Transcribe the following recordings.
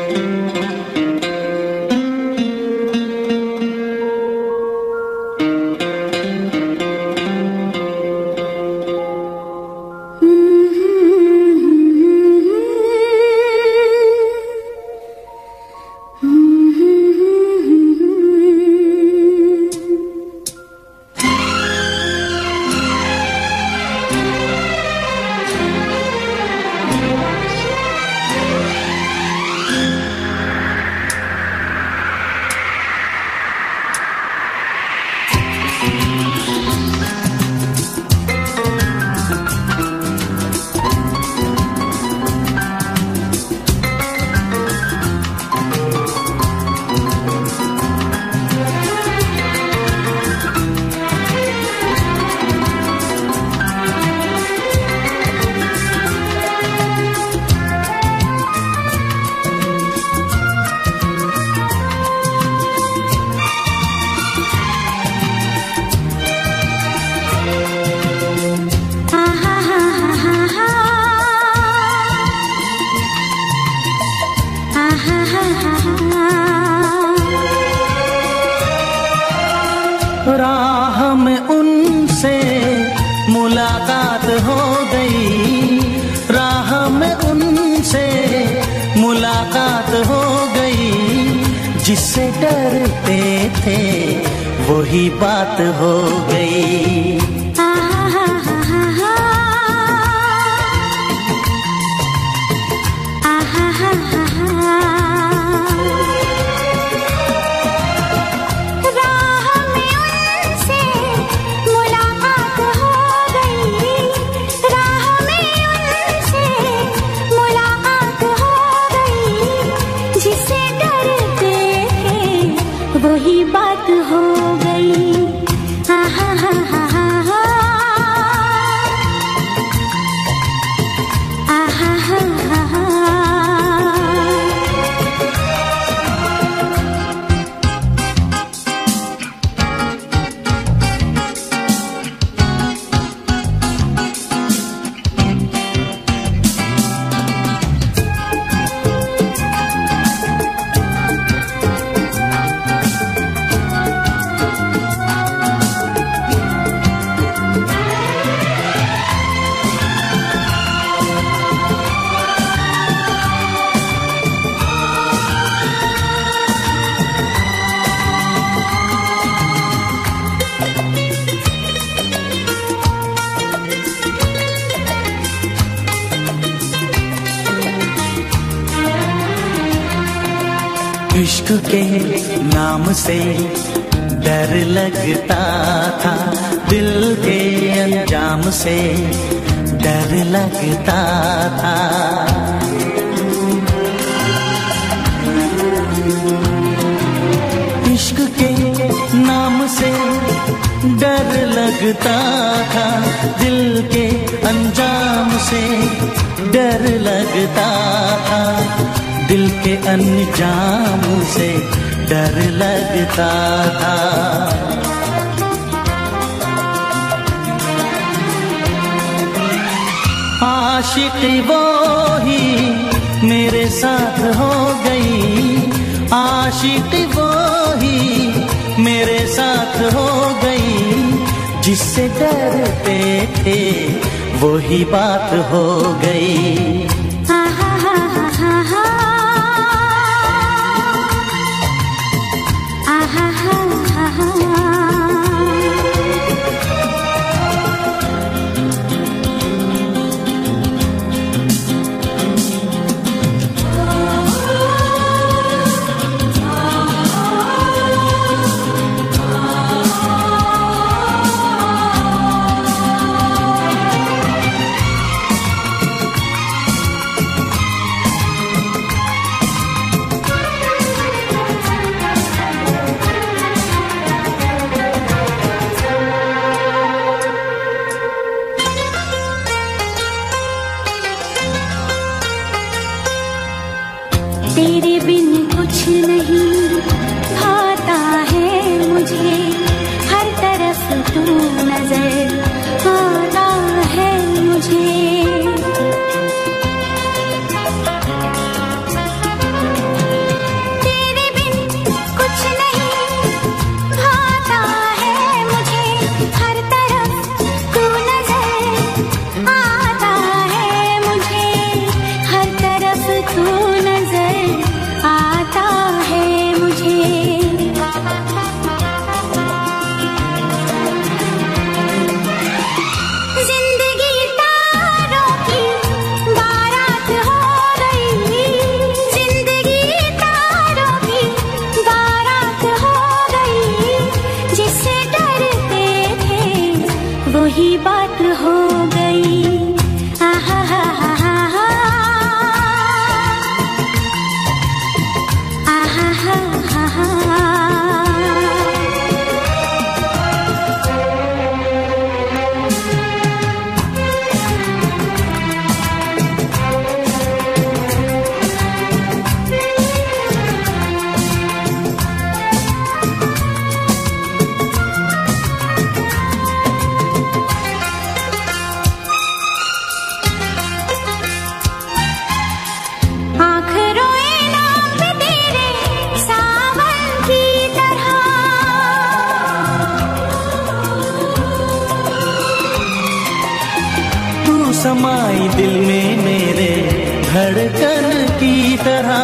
राह में उनसे मुलाकात हो गई, राह में उनसे मुलाकात हो गई, जिससे डरते थे वही बात हो गई। वही बात हो गई। आहा हा हा हा हा, आहा हा हा हा। इश्क के नाम से डर लगता था, दिल के अंजाम से डर लगता था। इश्क के नाम से डर लगता था, दिल के अंजाम से डर लगता था, दिल के अंजाम से डर लगता था। आशिक़ी वो ही मेरे साथ हो गई, आशिक़ी वो ही मेरे साथ हो गई, जिससे डरते थे वही बात हो गई। तेरे बिन कुछ नहीं आता है मुझे, हर तरफ तू नजर आता है मुझे। हा हा हा। समाई दिल में मेरे धड़कन की तरह,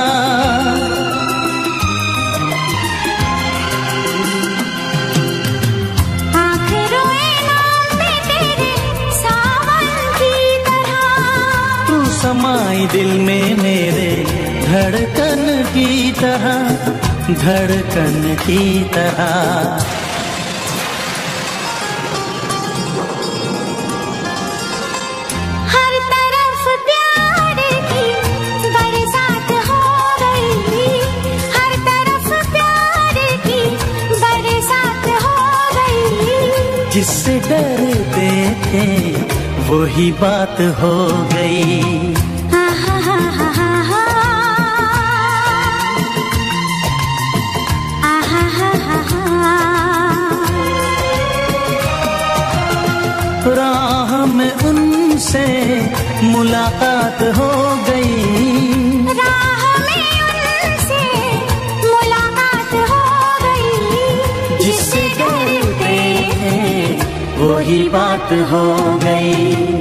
आँख रोए नाम पे तेरे सावन की तरह। तू समाई दिल में मेरे धड़कन की तरह, धड़कन की तरह। जिससे डरते थे वही बात हो गई। हा हा हा हा हा हा हा हा। राह में उनसे मुलाकात हो गई, राह में उनसे मुलाकात हो गई। जिससे डरते थे वही बात हो गई।